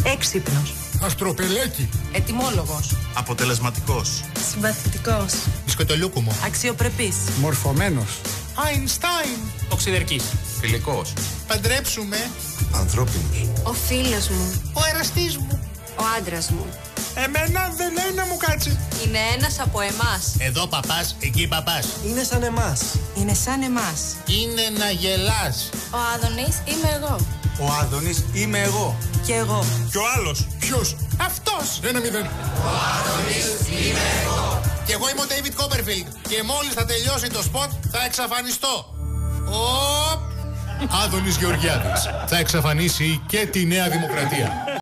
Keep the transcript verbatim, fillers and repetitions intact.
Έξυπνος. Αστροπελέκι. Ετοιμόλογος. Αποτελεσματικός. Συμπαθητικός. Μπισκοτολούκουμο. Αξιοπρεπής. Μορφωμένος. Αϊνστάιν. Οξυδερκής. Φιλικός. Παντρέψουμε. Ανθρώπινος. Ο φίλος μου. Ο εραστής μου. Ο άντρας μου. Εμένα δεν λέει να μου κάτσει. Είναι ένας από εμάς. Εδώ παπάς, εκεί παπάς. Είναι σαν εμάς. Είναι σαν εμάς. Είναι να γελάς. Ο Άδωνης είμαι εγώ. Ο Άδωνης είμαι εγώ. Και εγώ. Και ο άλλος. Ποιος? Αυτός. Ένα μηδέν. Ο Άδωνης είμαι εγώ. Και εγώ είμαι ο David Copperfield. Και μόλις θα τελειώσει το σποτ θα εξαφανιστώ. Οπ. Άδωνης Γεωργιάδης. Θα εξαφανίσει και τη Νέα Δημοκρατία.